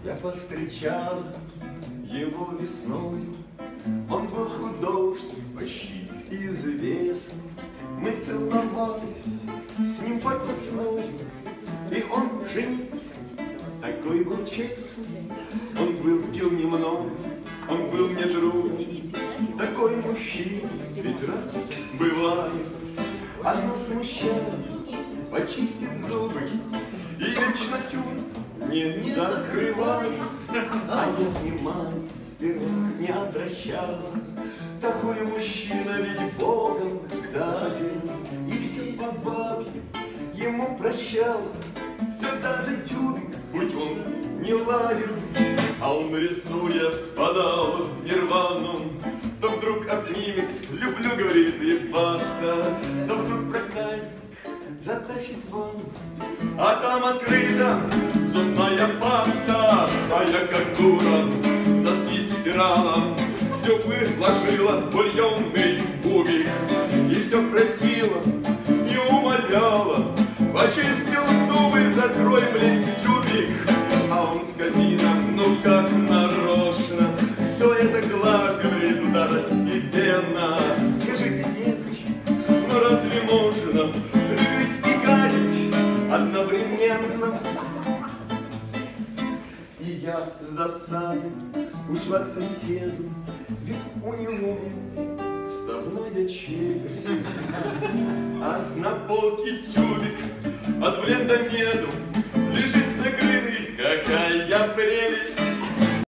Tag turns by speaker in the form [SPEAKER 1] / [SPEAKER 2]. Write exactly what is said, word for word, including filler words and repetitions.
[SPEAKER 1] Я повстречал его весною. Он был художник, почти известный. Мы целовались с ним под сосною, и он женился, такой был честный. Он был пил немного, он был не друг. Такой мужчина ведь раз бывает. Одно смущает, почистит зубы и вечно тюрьму не закрывает. А я внимания сперва не обращала. Такой мужчина ведь Богом даден, и все по бабье ему прощала. Все даже тюбик, будь он не ладен, а он, рисуя, впадал в нирвану. То вдруг обнимет, люблю, говорит, и баста. То вдруг проказник затащит в ванну, а там открыта зубная паста. А я как дура носки стирала, все выложила в бульонный кубик и все просила, не умоляла. Почистил зубы, закрой, блин, чубик. А он, скотина, ну как нарочно все это глажь, говорит, второстепенно. Скажите, девочки, ну разве можно любить и гадить одновременно? И я с досады ушла к соседу, ведь у него вставная челюсть. А на полке тюбик от блин